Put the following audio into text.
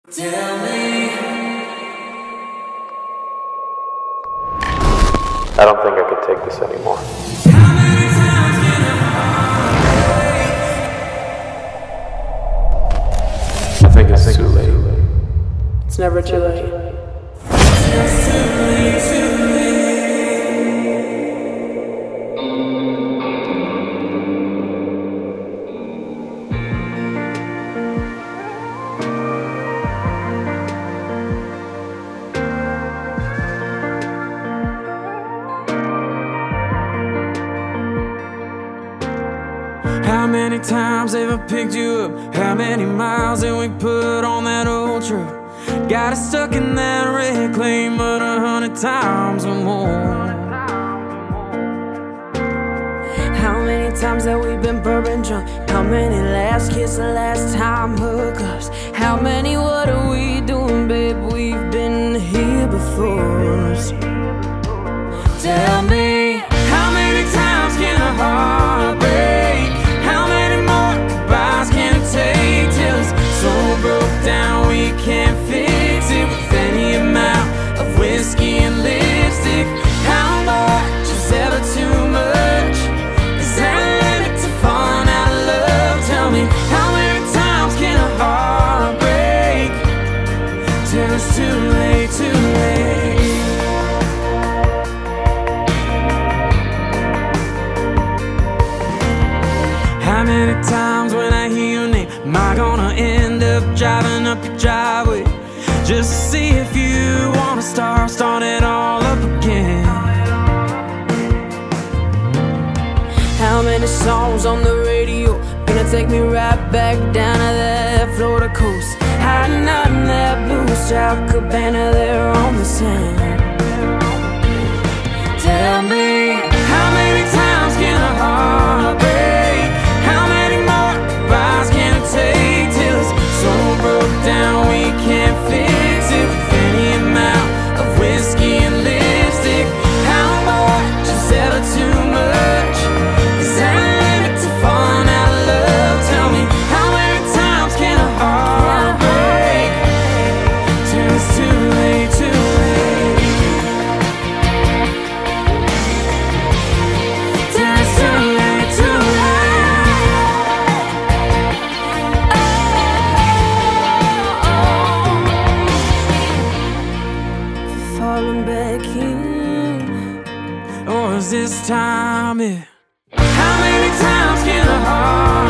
Tell me. I don't think I could take this anymore. How many times can I think it's too late. It's never too late. It's too late, too late. How many times have I picked you up? How many miles have we put on that old truck? Got us stuck in that red clay mud 100 times or more. How many times have we been bourbon drunk? How many last kiss, the last time hookups? How many what are we doing, babe? We've been here before. Tell me, how many times can a heart break? How many more goodbyes can it take till it's so broke down we can't fix it with any amount of whiskey and lipstick? How much is ever too much? Is there a limit to falling out of love? Tell me, how many times can a heart break till it's too late, too late? How many times when I hear your name am I gonna end up driving up your driveway just to see if you wanna start it all up again? How many songs on the radio gonna take me right back down to that Florida coast? Hiding out in that blue South Cabana there on the sand. Tell me, how many times can a heart break? How many more goodbyes can it take till it's so broke down we can't fix it with any amount of whiskey and lipstick? How much is ever too much? Is there a limit to falling out of love? Tell me, how many times can a heart break till it's too late, too late? Till it's too late, too late. Falling back in. Or is this time it? How many times can a heart